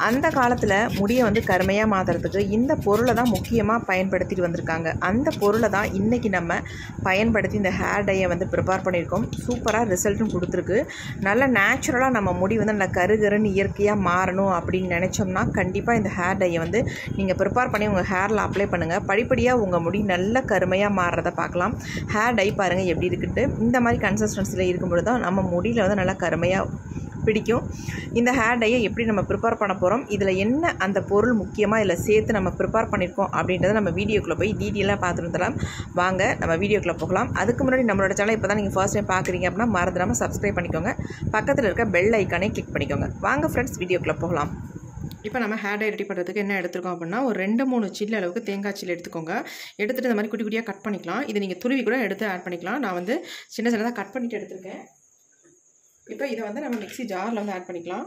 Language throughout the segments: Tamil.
அந்த காலத்தில் முடியை வந்து கருமையாக மாற்றுறதுக்கு இந்த பொருளை தான் முக்கியமாக பயன்படுத்திட்டு வந்திருக்காங்க. அந்த பொருளை தான் இன்றைக்கி நம்ம பயன்படுத்தி இந்த ஹேர் டையை வந்து ப்ரிப்பேர் பண்ணியிருக்கோம். சூப்பராக ரிசல்ட்டும் கொடுத்துருக்கு. நல்ல நேச்சுரலாக நம்ம முடி வந்து நல்லா கருகருன்னு இயற்கையாக மாறணும் அப்படின்னு நினச்சோம்னா கண்டிப்பாக இந்த ஹேர் டையை வந்து நீங்கள் ப்ரிப்பேர் பண்ணி உங்கள் ஹேரில் அப்ளை பண்ணுங்கள். படிப்படியாக உங்கள் முடி நல்ல கருமையாக மாறுறதை பார்க்கலாம். ஹேர் டை பாருங்கள் எப்படி இருக்குன்ட்டு. இந்த மாதிரி கன்சிஸ்டன்சியில் இருக்கும்பொழுது தான் நம்ம முடியில் வந்து நல்லா கருமையாக பிடிக்கும். இந்த ஹேர் டையை எப்படி நம்ம ப்ரிப்பேர் பண்ண போகிறோம், இதில் என்ன அந்த பொருள் முக்கியமாக இதில் சேர்த்து நம்ம ப்ரிப்பேர் பண்ணியிருக்கோம் அப்படின்றத நம்ம வீடியோக்குள்ளே போய் டீட்டெயிலாக பார்த்துட்டு வந்துடலாம். வாங்க நம்ம வீடியோக்குள்ளே போகலாம். அதுக்கு முன்னாடி நம்மளோட சேனல் இப்போ தான் நீங்கள் ஃபர்ஸ்ட் டைம் பார்க்குறீங்க அப்படின்னா மறந்துடாமல் சப்ஸ்கிரைப் பண்ணிக்கோங்க. பக்கத்தில் இருக்க பெல் ஐக்கானே கிளிக் பண்ணிக்கோங்க. வாங்க ஃப்ரெண்ட்ஸ் வீடியோக்குள்ளே போகலாம். இப்போ நம்ம ஹேர் டை ரெடி பண்ணுறதுக்கு என்ன எடுத்துருக்கோம் அப்படின்னா ஒரு 2-3 சில்லு அளவுக்கு தேங்காய் சில்லு எடுத்துக்கோங்க. எடுத்துகிட்டு இந்த மாதிரி குட்டி குட்டியாக கட் பண்ணிக்கலாம். இது நீங்கள் துருவி கூட எடுத்து ஆட் பண்ணிக்கலாம். நான் வந்து சின்ன சின்னதாக கட் பண்ணிவிட்டு எடுத்துருக்கேன். இப்போ இதை வந்து நம்ம மிக்ஸி ஜாரில் வந்து ஆட் பண்ணிக்கலாம்.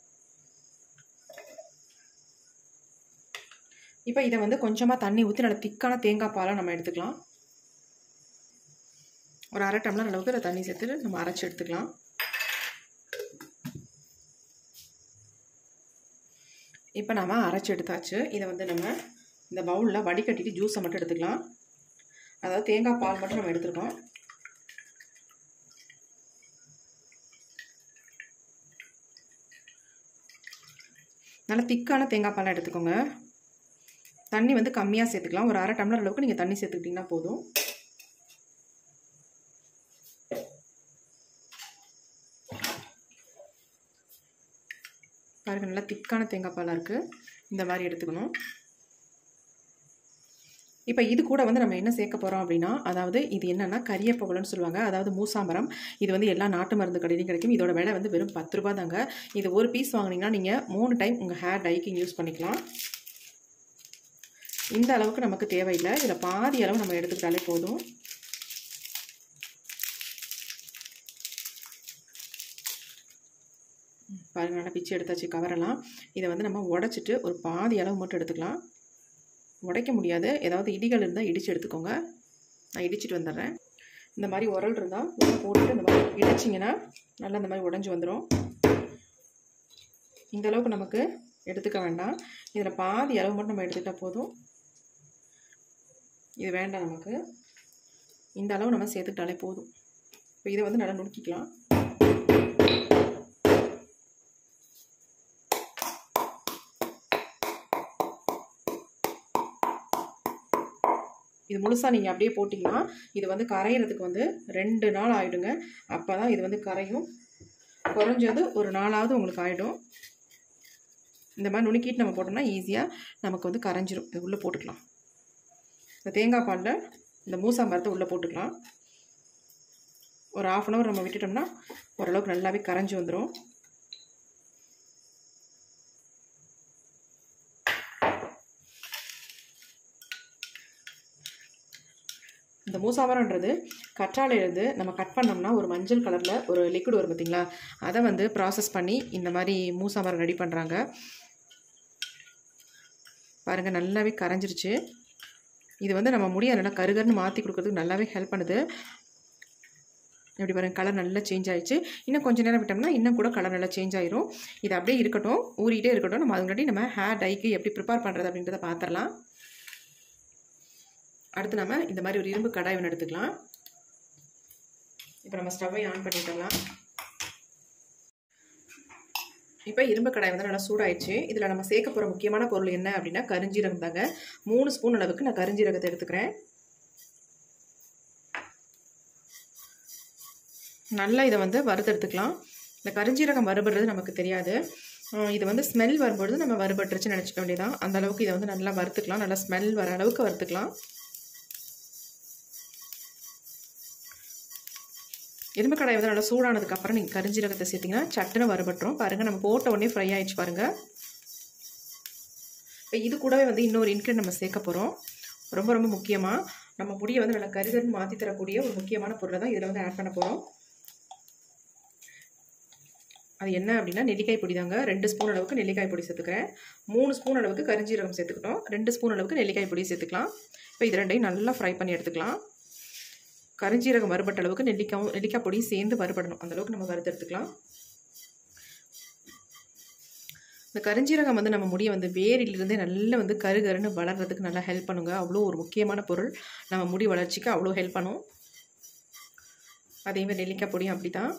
இப்போ இதை வந்து கொஞ்சமாக தண்ணி ஊற்றி நல்ல திக்கான தேங்காய் பாலை நம்ம எடுத்துக்கலாம். ஒரு 1/2 டம்ளர் அளவுக்கு இதை தண்ணி சேர்த்துட்டு நம்ம அரைச்சி எடுத்துக்கலாம். இப்போ நம்ம அரைச்சி எடுத்தாச்சு. இதை வந்து நம்ம இந்த பவுலில் வடிகட்டிட்டு ஜூஸை மட்டும் எடுத்துக்கலாம். அதாவது தேங்காய் பால் மட்டும் நம்ம எடுத்துருக்கோம். நல்லா திக்கான தேங்காய் பாலை எடுத்துக்கோங்க. தண்ணி வந்து கம்மியாக சேர்த்துக்கலாம். ஒரு 1/2 டம்ளர் அளவுக்கு நீங்கள் தண்ணி சேர்த்துக்கிட்டிங்கன்னா போதும். பாருங்கள், நல்லா திக்கான தேங்காய் பாலாக இருக்குது. இந்த மாதிரி எடுத்துக்கணும். இப்போ இது கூட வந்து நம்ம என்ன சேர்க்க போகிறோம் அப்படின்னா, அதாவது இது என்னென்னா கரியப்பவளன்னு சொல்லுவாங்க. அதாவது மூசாம்பரம். இது வந்து எல்லா நாட்டு மருந்து கடையிலையும் கிடைக்கும். இதோட விலை வந்து வெறும் 10 ரூபா தாங்க. இது ஒரு பீஸ் வாங்கினீங்கன்னா நீங்கள் 3 டைம் உங்கள் ஹேர் டைக்கு யூஸ் பண்ணிக்கலாம். இந்த அளவுக்கு நமக்கு தேவையில்லை. இதில் பாதி அளவு நம்ம எடுத்துக்கிட்டாலே போதும். பாருங்கள், நல்லா பிச்சு எடுத்தாச்சு கவரெல்லாம். இதை வந்து நம்ம உடைச்சிட்டு ஒரு பாதி அளவு மட்டும் எடுத்துக்கலாம். உடைக்க முடியாது, ஏதாவது இடிகள் இருந்தால் இடித்து எடுத்துக்கோங்க. நான் இடிச்சிட்டு வந்துடுறேன். இந்த மாதிரி உரல் இருந்தால் உள்ள போட்டுட்டு இந்த மாதிரி இடிச்சிங்கன்னா நல்லா இந்த மாதிரி உடஞ்சி வந்துடும். இந்த அளவுக்கு நமக்கு எடுத்துக்க வேண்டாம். இதில் பாதி அளவு மட்டும் நம்ம எடுத்துக்கிட்டால் போதும். இது வேண்டாம் நமக்கு. இந்த அளவு நம்ம சேர்த்துக்கிட்டாலே போதும். இப்போ இதை வந்து நல்லா நுணுக்கிக்கலாம். இது முழுசாக நீங்கள் அப்படியே போட்டிங்கன்னா இது வந்து கரையிறதுக்கு வந்து 2 நாள் ஆகிடுங்க. அப்போ தான் இது வந்து கரையும். குறைஞ்சது ஒரு நாளாவது உங்களுக்கு ஆகிடும். இந்த மாதிரி நுணுக்கிட்டு நம்ம போட்டோம்னா ஈஸியாக நமக்கு வந்து கரைஞ்சிரும். இது உள்ளே போட்டுக்கலாம். இந்த தேங்காய் பாலில் இந்த மூசாம்பரத்தை உள்ளே போட்டுக்கலாம். ஒரு 1/2 hour நம்ம விட்டுட்டோம்னா ஓரளவுக்கு நல்லாவே கரைஞ்சி வந்துடும். இந்த மூசாம்பரம்ன்றது கற்றாழையிலேருந்து நம்ம கட் பண்ணோம்னா ஒரு மஞ்சள் கலரில் ஒரு லிக்விட் வரும் பார்த்திங்களா, அதை வந்து ப்ராசஸ் பண்ணி இந்த மாதிரி மூசாம்பரம் ரெடி பண்ணுறாங்க. பாருங்கள், நல்லாவே கரைஞ்சிருச்சு. இது வந்து நம்ம முடியை நல்லா கருகருன்னு மாற்றி கொடுக்குறதுக்கு நல்லாவே ஹெல்ப் பண்ணுது. எப்படி பாருங்கள், கலர் நல்லா சேஞ்ச் ஆகிடுச்சு. இன்னும் கொஞ்சம் நேரம் விட்டோம்னா இன்னும் கூட கலர் நல்லா சேஞ்ச் ஆகிரும். இது அப்படியே இருக்கட்டும், ஊறிட்டே இருக்கட்டும். நம்ம அது முன்னாடி நம்ம ஹேர் டைக்கு எப்படி ப்ரிப்பேர் பண்ணுறது அப்படின்றத பார்த்துடலாம். அடுத்து நம்ம இந்த மாதிரி ஒரு இரும்பு கடாய் ஒன்று எடுத்துக்கலாம். இப்போ நம்ம ஸ்டவ்வை ஆன் பண்ணிட்டோம்லாம். இப்போ இரும்பு கடாய் வந்து நல்லா சூடாயிடுச்சு. இதில் நம்ம சேர்க்க போகிற முக்கியமான பொருள் என்ன அப்படின்னா கருஞ்சீரகம் தாங்க. 3 ஸ்பூன் அளவுக்கு நான் கருஞ்சீரகத்தை எடுத்துக்கிறேன். நல்லா இதை வந்து வறுத்தெடுத்துக்கலாம். இந்த கருஞ்சீரகம் வறுபடுறது நமக்கு தெரியாது. இது வந்து ஸ்மெல் வரும்பொழுது நம்ம வறுபட்டுருச்சுன்னு நினச்சிக்க வேண்டியதான். அந்த அளவுக்கு இதை வந்து நல்லா வறுத்துக்கலாம். நல்லா ஸ்மெல் வர அளவுக்கு வறுத்துக்கலாம். இரும்பு கடாய் வந்து நல்லா சூடானதுக்கப்புறம் நீங்கள் கருஞ்சீரகத்தை சேர்த்திங்கன்னா சட்டுன்னு வறுபட்டுரும். பாருங்கள், நம்ம போட்ட உடனே ஃப்ரை ஆகிடுச்சு பாருங்கள். இப்போ இது கூடவே வந்து இன்னொரு இன்க்ரீடியன்ட் நம்ம சேர்க்க போகிறோம். ரொம்ப ரொம்ப முக்கியமாக நம்ம முடியை வந்து நல்லா கருகருன்னு மாற்றி தரக்கூடிய ஒரு முக்கியமான பொருளை தான் இதில் வந்து ஆட் பண்ண போகிறோம். அது என்ன அப்படின்னா நெல்லிக்காய் பொடி தாங்க. 2 ஸ்பூன் அளவுக்கு நெல்லிக்காய் பொடி சேர்த்துக்கிறேன். 3 ஸ்பூன் அளவுக்கு கருஞ்சீரகம் சேர்த்துக்கிட்டோம். 2 ஸ்பூன் அளவுக்கு நெல்லிக்காய் பொடி சேர்த்துக்கலாம். இப்போ இது ரெண்டையும் நல்லா ஃப்ரை பண்ணி எடுத்துக்கலாம். கருஞ்சீரகம் வறுபட்ட அளவுக்கு நெல்லிக்காய் பொடி சேர்ந்து வறுபடணும். அந்த அளவுக்கு நம்ம வறுத்து எடுத்துக்கலாம். இந்த கருஞ்சீரகம் வந்து நம்ம முடியை வந்து வேரிலிருந்தே நல்லா வந்து கருகருன்னு வளர்கிறதுக்கு நல்லா ஹெல்ப் பண்ணுங்க. அவ்வளோ ஒரு முக்கியமான பொருள், நம்ம முடி வளர்ச்சிக்கு அவ்வளோ ஹெல்ப் பண்ணும். அதேமாதிரி நெல்லிக்காய் பொடியும் அப்படி தான்.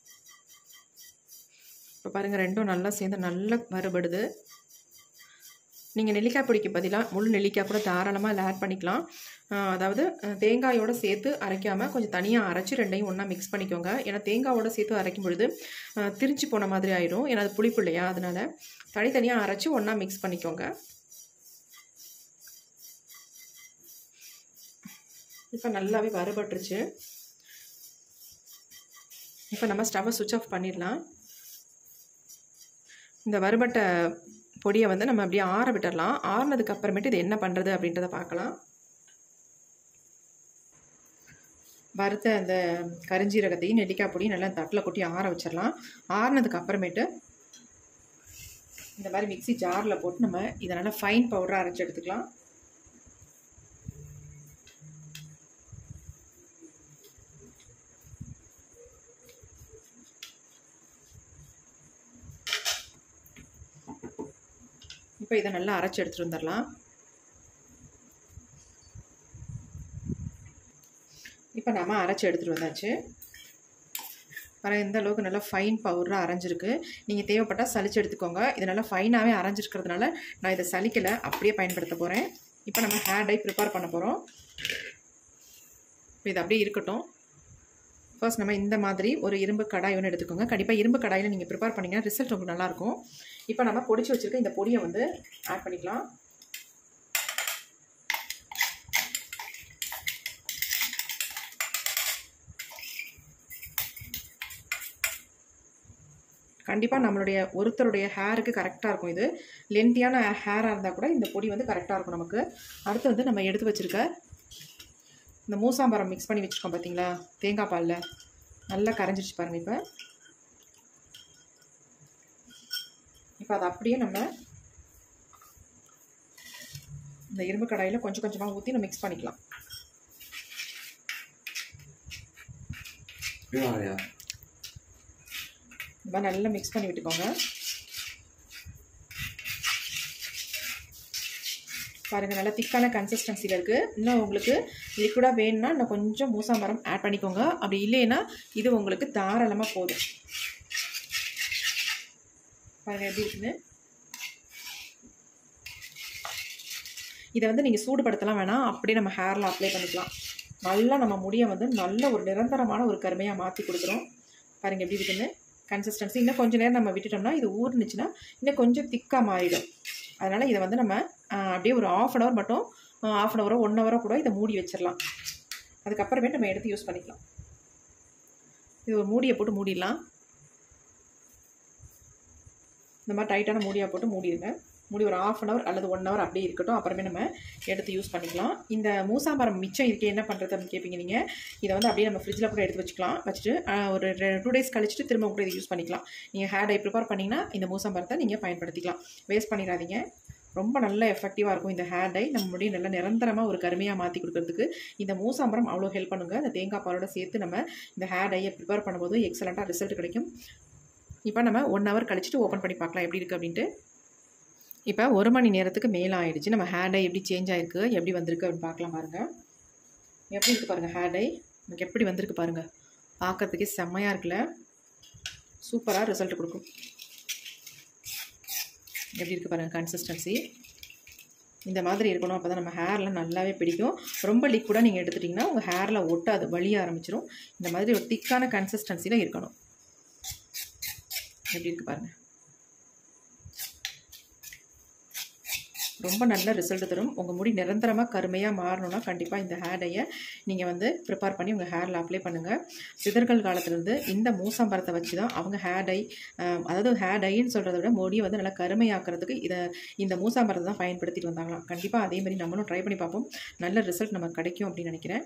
இப்போ பாருங்கள், ரெண்டும் நல்லா சேர்ந்து நல்லா வறுபடுது. நீங்கள் நெல்லிக்காய் பொடிக்கு பதிலாக முழு நெல்லிக்காய் கூட தாராளமாக அதில் ஆட் பண்ணிக்கலாம். அதாவது தேங்காயோடு சேர்த்து அரைக்காமல் கொஞ்சம் தனியாக அரைச்சி ரெண்டையும் ஒன்றா மிக்ஸ் பண்ணிக்கோங்க. ஏன்னா தேங்காயோடு சேர்த்து அரைக்கும் பொழுது திரிஞ்சு போன மாதிரி ஆயிடும். ஏன்னா அது புளிப்பு இல்லையா, அதனால் தனித்தனியாக அரைச்சி ஒன்றா மிக்ஸ் பண்ணிக்கோங்க. இப்போ நல்லாவே வறுபட்டுருச்சு. இப்போ நம்ம ஸ்டவ்வை சுவிட்ச் ஆஃப் பண்ணிடலாம். இந்த வறுபட்ட பொடியை வந்து நம்ம அப்படியே ஆற விட்டுடலாம். ஆறுனதுக்கு அப்புறமேட்டு இது என்ன பண்ணுறது அப்படின்றத பார்க்கலாம். வறுத்த அந்த கருஞ்சீரகத்தையும் நெல்லிக்காய் பொடியும் நல்லா தட்டில் கொட்டி ஆற வச்சிடலாம். ஆறுனதுக்கு அப்புறமேட்டு இந்த மாதிரி மிக்ஸி ஜாரில் போட்டு நம்ம இதை நல்லா ஃபைன் பவுடராக அரைச்சி எடுத்துக்கலாம். இப்போ இதை நல்லா அரைச்சி எடுத்துகிட்டு வந்துடலாம். இப்போ நம்ம அரைச்சி எடுத்துகிட்டு வந்தாச்சு. இந்த அளவுக்கு நல்லா ஃபைன் பவுடராக அரைஞ்சிருக்கு. நீங்கள் தேவைப்பட்டால் சளிச்சு எடுத்துக்கோங்க. இது நல்லா ஃபைனாகவே அரைஞ்சிருக்கிறதுனால நான் இதை சலிக்கலை, அப்படியே பயன்படுத்த போகிறேன். இப்போ நம்ம ஹேர் டை ப்ரிப்பேர் பண்ண போகிறோம். இப்போ இது அப்படியே இருக்கட்டும். ஃபர்ஸ்ட் நம்ம இந்த மாதிரி ஒரு இரும்பு கடாய் ஒன்று எடுத்துக்கோங்க. கண்டிப்பாக இரும்பு கடாயில் நீங்கள் ப்ரிப்பேர் பண்ணிங்கன்னா ரிசல்ட் உங்களுக்கு நல்லாயிருக்கும். இப்போ நம்ம பொடிச்சு வச்சுருக்க இந்த பொடியை வந்து ஆட் பண்ணிக்கலாம். கண்டிப்பாக நம்மளுடைய ஒருத்தருடைய ஹேருக்கு கரெக்டாக இருக்கும். இது லென்த்தியான ஹேராக இருந்தால் கூட இந்த பொடி வந்து கரெக்டாக இருக்கும் நமக்கு. அடுத்து வந்து நம்ம எடுத்து வச்சுருக்க இந்த மூசாம்பரம் மிக்ஸ் பண்ணி வச்சுருக்கோம் பார்த்தீங்களா, தேங்காய் பாலில் நல்லா கரைஞ்சிருச்சு பாருங்கள். இப்போ அதை அப்படியே நம்ம இந்த இரும்பு கடாயில் கொஞ்சம் கொஞ்சமாக ஊற்றி நம்ம மிக்ஸ் பண்ணிக்கலாம். இந்த மாதிரி நல்லா மிக்ஸ் பண்ணி விட்டுக்கோங்க. பாருங்கள், நல்லா திக்கான கன்சிஸ்டன்சியில் இருக்குது. இன்னும் உங்களுக்கு லிக்விடாக வேணும்னா இன்னும் கொஞ்சம் மூசாம்பரம் ஆட் பண்ணிக்கோங்க. அப்படி இல்லைன்னா இது உங்களுக்கு தாராளமாக போதும். பாருங்கள் எப்படி இருக்குன்னு. இதை வந்து நீங்கள் சூடுபடுத்தலாம் வேணாம், அப்படியே நம்ம ஹேரில் அப்ளை பண்ணிக்கலாம். நல்லா நம்ம முடியை வந்து நல்ல ஒரு நிரந்தரமான ஒரு கருமையாக மாற்றி கொடுக்குறோம். பாருங்கள் எப்படி இருக்குன்னு கன்சிஸ்டன்சி. இன்னும் கொஞ்சம் நேரம் நம்ம விட்டுட்டோம்னா இது ஊறுனுச்சுன்னா இன்னும் கொஞ்சம் திக்காக மாறிடும். அதனால் இதை வந்து நம்ம அப்படியே ஒரு ½ அன் ஹவர் மட்டும், ½ அன் ஹவரோ 1 ஹவரோ கூட இதை மூடி வச்சிடலாம். அதுக்கப்புறமே நம்ம எடுத்து யூஸ் பண்ணிக்கலாம். இது ஒரு மூடியை போட்டு மூடிடலாம். இந்த மாதிரி டைட்டான மூடியாக போட்டு மூடிடுங்க. மூடி ஒரு ½ அன் ஹவர் அல்லது 1 ஹவர் அப்படியே இருக்கட்டும். அப்புறமே நம்ம எடுத்து யூஸ் பண்ணிக்கலாம். இந்த மூசாம்பரம் மிச்சம் இருக்கே என்ன பண்ணுறது அப்படின்னு கேட்பீங்க நீங்கள். இதை வந்து அப்படியே நம்ம ஃப்ரிட்ஜில் கூட எடுத்து வச்சுக்கலாம். வச்சுட்டு ஒரு 2 டேஸ் கழிச்சுட்டு திரும்ப கூட இதை யூஸ் பண்ணிக்கலாம். நீங்கள் ஹேர் டை ப்ரிப்பேர் பண்ணிங்கன்னா இந்த மூசாம்பரத்தை நீங்கள் பயன்படுத்திக்கலாம். வேஸ்ட் பண்ணிடாதீங்க. ரொம்ப நல்ல எஃபெக்டிவாக இருக்கும் இந்த ஹேர் டை. நம்ம முடியும் நல்லா நிரந்தரமாக ஒரு கருமையாக மாற்றி கொடுக்கறதுக்கு இந்த மூசாம்பரம் அவ்வளோ ஹெல்ப் பண்ணுங்கள். இந்த தேங்காய் பாலோட சேர்த்து நம்ம இந்த ஹேர் டையை ப்ரிப்பேர் பண்ணும்போது எக்ஸலண்ட்டாக ரிசல்ட் கிடைக்கும். இப்போ நம்ம 1 ஹவர் கழிச்சுட்டு ஓப்பன் பண்ணி பார்க்கலாம் எப்படி இருக்குது அப்படின்ட்டு. இப்போ 1 மணி நேரத்துக்கு மேலே ஆகிடுச்சு. நம்ம ஹேர் டை எப்படி சேஞ்ச் ஆகிருக்கு, எப்படி வந்திருக்கு அப்படின்னு பார்க்கலாம். பாருங்கள் எப்படி இருக்குது பாருங்கள். ஹேர் டை நமக்கு எப்படி வந்திருக்கு பாருங்கள். பார்க்குறதுக்கே செம்மையாக இருக்குல்ல. சூப்பராக ரிசல்ட் கொடுக்கும். எப்படி இருக்குது பாருங்கள் கன்சிஸ்டன்சி. இந்த மாதிரி இருக்கணும். அப்போ தான் நம்ம ஹேரில் நல்லாவே பிடிக்கும். ரொம்ப லிக்விடாக நீங்கள் எடுத்துட்டிங்கன்னா உங்கள் ஹேரில் ஒட்டாது, வலிய ஆரம்பிச்சிடும். இந்த மாதிரி ஒரு திக்கான கன்சிஸ்டன்சியில் இருக்கணும். எப்படி இருக்குது பாருங்கள். ரொம்ப நல்ல ரிசல்ட் தரும். உங்கள் முடி நிரந்தரமாக கருமையாக மாறணும்னா கண்டிப்பாக இந்த ஹேர் டையை நீங்கள் வந்து ப்ரிப்பேர் பண்ணி உங்கள் ஹேரில் அப்ளை பண்ணுங்கள். சிதர்கள் காலத்துலேருந்து இந்த மூசாம்பரத்தை வச்சு தான் அவங்க ஹேர் டை, அதாவது ஹேர் டைன்னு சொல்கிறத விட முடியை வந்து நல்லா கருமையாக்குறதுக்கு இந்த மூசாம்பரத்தை தான் பயன்படுத்திட்டு வந்தாங்களாம். கண்டிப்பாக அதேமாதிரி நம்மளும் ட்ரை பண்ணி பார்ப்போம். நல்ல ரிசல்ட் நமக்கு கிடைக்கும் அப்படின்னு நினைக்கிறேன்.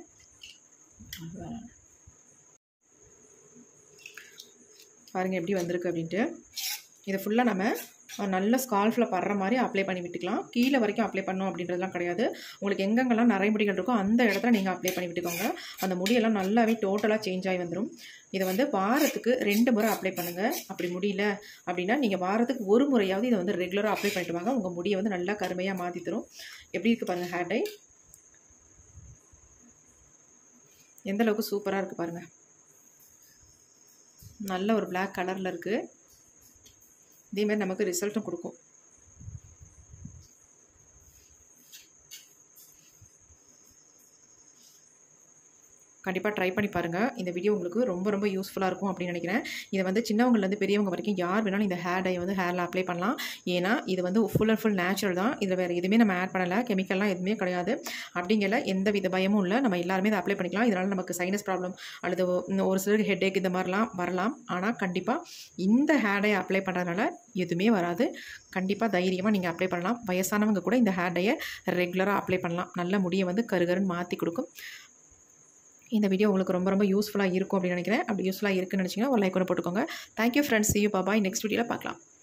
பாருங்கள் எப்படி வந்திருக்கு அப்படின்ட்டு. இதை ஃபுல்லாக நம்ம நல்ல ஸ்கால்ஃபில் படுற மாதிரி அப்ளை பண்ணி விட்டுக்கலாம். கீழே வரைக்கும் அப்ளை பண்ணணும் அப்படின்றதுலாம் கிடையாது. உங்களுக்கு எங்கெங்கெல்லாம் நிறைய முடிகள் இருக்கோ அந்த இடத்துல நீங்கள் அப்ளை பண்ணி விட்டுக்கோங்க. அந்த முடியெல்லாம் நல்லாவே டோட்டலாக சேஞ்ச் ஆகி வந்துடும். இதை வந்து வாரத்துக்கு 2 முறை அப்ளை பண்ணுங்கள். அப்படி முடியல அப்படின்னா நீங்கள் வாரத்துக்கு 1 முறையாவது இதை வந்து ரெகுலராக அப்ளை பண்ணிட்டு வாங்க. உங்கள் முடியை வந்து நல்லா கருமையாக மாற்றி தரும். எப்படி இருக்குது பாருங்கள் ஹேர் டை, எந்த அளவுக்கு சூப்பராக இருக்குது பாருங்கள். நல்ல ஒரு பிளாக் கலரில் இருக்குது. இதேமாதிரி நமக்கு ரிசல்ட்டும் கொடுக்கும். கண்டிப்பாக ட்ரை பண்ணி பாருங்கள். இந்த வீடியோ உங்களுக்கு ரொம்ப யூஸ்ஃபுல்லாக இருக்கும் அப்படின்னு நினைக்கிறேன். இதை வந்து சின்னவங்கலேருந்து பெரியவங்க வரைக்கும் யார் வேணாலும் இந்த ஹேர் டை வந்து ஹேரில் அப்ளை பண்ணலாம். ஏன்னா இது வந்து ஃபுல் அண்ட் ஃபுல் நேச்சுரல் தான். இதில் வேறு எதுவுமே நம்ம ஆட் பண்ணலை, கெமிக்கல்லாம் எதுவுமே கிடையாது. அப்படிங்கிற எந்த வித பயமும் இல்லை. நம்ம எல்லாருமே இதை அப்ளை பண்ணிக்கலாம். இதனால் நமக்கு சைனஸ் ப்ராப்ளம் அல்லது ஒரு சிலருக்கு ஹெட்ஏக் இந்த மாதிரிலாம் வரலாம். ஆனால் கண்டிப்பாக இந்த ஹேர் டை அப்ளை பண்ணுறதுனால எதுவுமே வராது. கண்டிப்பாக தைரியமாக நீங்கள் அப்ளை பண்ணலாம். வயசானவங்க கூட இந்த ஹேர் டையை ரெகுலராக அப்ளை பண்ணலாம். நல்ல முடியை வந்து கருகருன்னு மாற்றி கொடுக்கும். இந்த வீடியோ உங்களுக்கு ரொம்ப யூஸ்ஃபுல்லாக இருக்கும் அப்படின்னு நினைக்கிறேன். அப்படி யூஸ்ஃபுல்லாக இருக்குன்னு நினச்சிங்கன்னா ஒரு லைக் கூட போட்டுக்கோங்க. Thank you friends. see you. Bye bye. Next வீடியோவில் பார்க்கலாம்.